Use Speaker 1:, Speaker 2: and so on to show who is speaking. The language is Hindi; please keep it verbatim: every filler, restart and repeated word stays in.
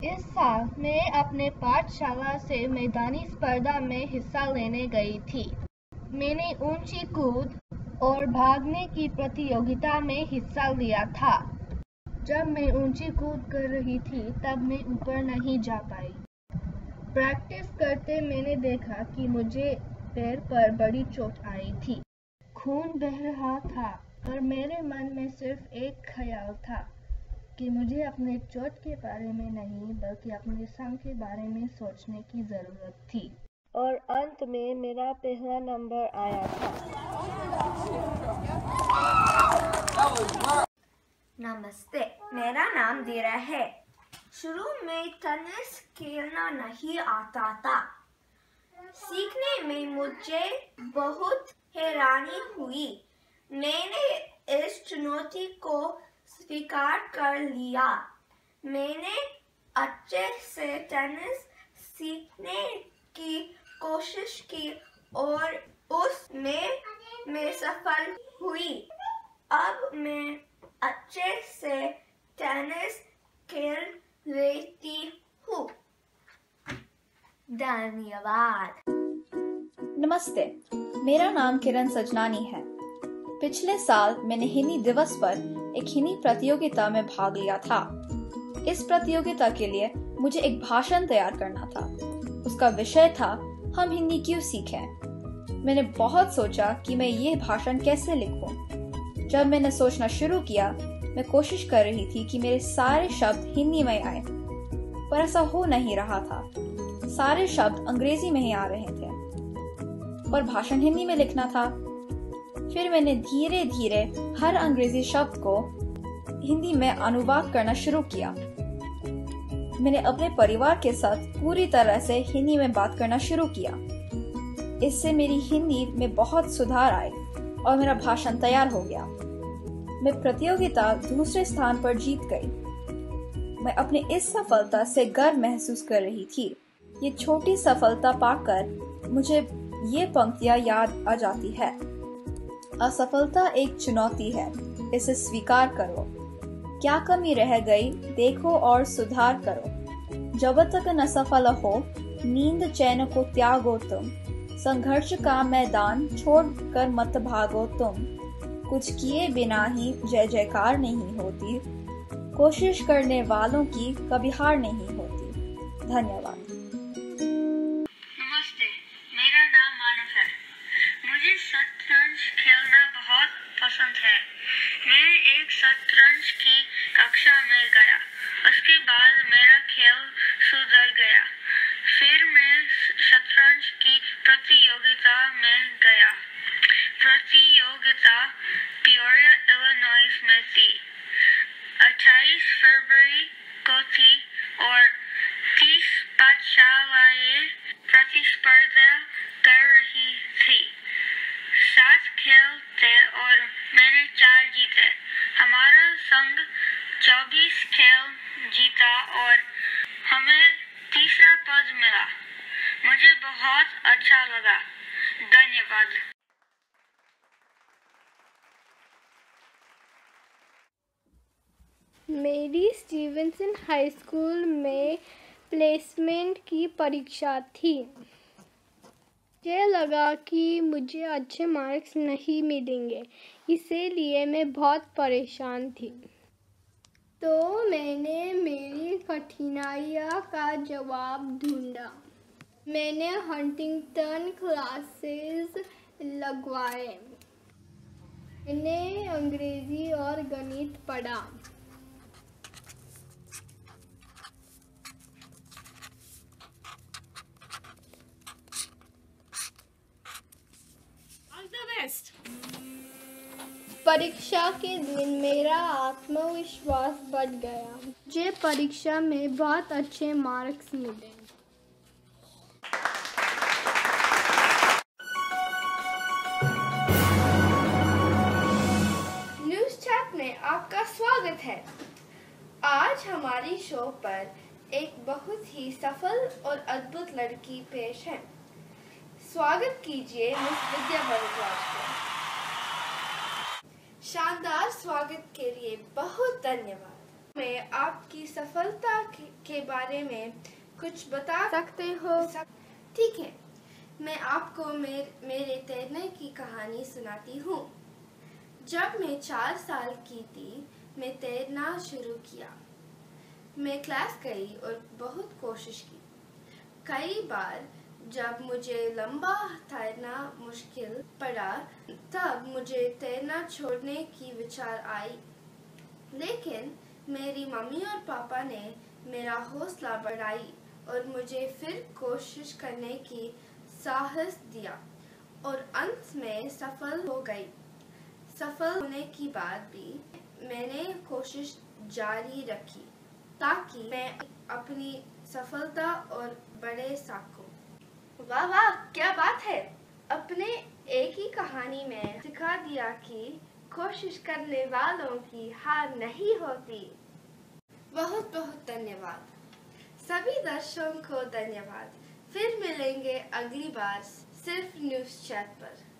Speaker 1: इस साल मैं अपने पाठशाला से मैदानी स्पर्धा में हिस्सा लेने गई थी। मैंने ऊंची कूद और भागने की प्रतियोगिता में हिस्सा लिया था। जब मैं ऊंची कूद कर रही थी तब मैं ऊपर नहीं जा पाई। प्रैक्टिस करते मैंने देखा कि मुझे पैर पर बड़ी चोट आई थी। खून बह रहा था और मेरे मन में सिर्फ एक ख्याल था कि मुझे अपने चोट के बारे में नहीं बल्कि अपने संघ के बारे में सोचने की ज़रूरत थी। और अंत में मेरा पहला नंबर आया था।
Speaker 2: नमस्ते, मेरा नाम धीरा है। शुरू में टेनिस खेलना नहीं आता था। सीखने में मुझे बहुत हैरानी हुई। मैंने इस चुनौती को स्वीकार कर लिया। मैंने अच्छे से टेनिस सीखने की कोशिश की और उसमें मैं सफल हुई। अब मैं अच्छे से टेनिस खेल लेती हूँ। धन्यवाद।
Speaker 3: नमस्ते, मेरा नाम किरण सजनानी है। पिछले साल मैंने हिंदी दिवस पर एक हिंदी प्रतियोगिता में भाग लिया था। इस प्रतियोगिता के लिए मुझे एक भाषण तैयार करना था। उसका विषय था हम हिंदी क्यों सीखें। मैंने बहुत सोचा कि मैं ये भाषण कैसे लिखूं। जब मैंने सोचना शुरू किया, मैं कोशिश कर रही थी कि मेरे सारे शब्द हिंदी में आए, पर ऐसा हो नहीं रहा था। सारे शब्द अंग्रेजी में ही आ रहे थे, पर भाषण हिंदी में लिखना था। फिर मैंने धीरे धीरे हर अंग्रेजी शब्द को हिंदी में अनुवाद करना शुरू किया। मैंने अपने परिवार के साथ पूरी तरह से हिंदी में बात करना शुरू किया। इससे मेरी हिंदी में बहुत सुधार आए और मेरा भाषण तैयार हो गया। मैं प्रतियोगिता दूसरे स्थान पर जीत गई। मैं अपनी इस सफलता से गर्व महसूस कर रही थी। ये छोटी सफलता पाकर मुझे ये पंक्तियां याद आ जाती है। असफलता एक चुनौती है, इसे स्वीकार करो। क्या कमी रह गई देखो और सुधार करो। जब तक न सफल हो नींद चैन को त्यागो तुम। संघर्ष का मैदान छोड़कर मत भागो तुम। कुछ किए बिना ही जय जयकार नहीं होती। कोशिश करने वालों की कभी हार नहीं होती। धन्यवाद।
Speaker 4: नमस्ते, मेरा नाम मानव है। मुझे शतरंज खेलना बहुत पसंद है। मैं एक शतरंज की कक्षा में गया। उसके बाद मेरा खेल सुधर गया। फिर मैं शतरंज की प्रतियोगिता में गया। प्रतियोगिता पियोरिया इलिनॉइस में थी। अट्ठाईस फरवरी को थी और तीस पाठशालाएं प्रतिस्पर्धा कर रही थी। सात खेल थे और मैंने चार जीते। हमारा संघ चौबीस खेल जीता और हमें तीसरा पद मिला। मुझे बहुत अच्छा लगा। धन्यवाद।
Speaker 5: मेरी स्टीवेंसन हाई स्कूल में प्लेसमेंट की परीक्षा थी। मुझे लगा कि मुझे अच्छे मार्क्स नहीं मिलेंगे, इसीलिए मैं बहुत परेशान थी। तो मैंने मेरी कठिनाइयों का जवाब ढूंढा। मैंने हंटिंगटन क्लासेस लगवाए। मैंने अंग्रेजी और गणित पढ़ा। परीक्षा के दिन मेरा आत्मविश्वास बढ़ गया। मुझे परीक्षा में बहुत अच्छे मार्क्स मिले।
Speaker 2: न्यूज़ चैट में आपका स्वागत है। आज हमारी शो पर एक बहुत ही सफल और अद्भुत लड़की पेश है। स्वागत कीजिए मिस विद्या भारद्वाज को। शानदार स्वागत के लिए बहुत धन्यवाद। मैं आपकी सफलता के बारे में कुछ बता
Speaker 5: सकते हो?
Speaker 2: ठीक है, मैं आपको मेर, मेरे तैरने की कहानी सुनाती हूँ। जब मैं चार साल की थी, मैं तैरना शुरू किया। मैं क्लास गई और बहुत कोशिश की। कई बार जब मुझे लंबा तैरना मुश्किल पड़ा, तब मुझे तैरना छोड़ने की विचार आई। लेकिन मेरी मम्मी और पापा ने मेरा हौसला बढ़ाई और मुझे फिर कोशिश करने की साहस दिया और अंत में सफल हो गई। सफल होने के बाद भी मैंने कोशिश जारी रखी ताकि मैं अपनी सफलता और बढ़े सकूं। वाह वाह, क्या बात है! अपने एक ही कहानी में सिखा दिया कि कोशिश करने वालों की हार नहीं होती। बहुत बहुत धन्यवाद। सभी दर्शकों को धन्यवाद। फिर मिलेंगे अगली बार सिर्फ न्यूज़ चैट पर।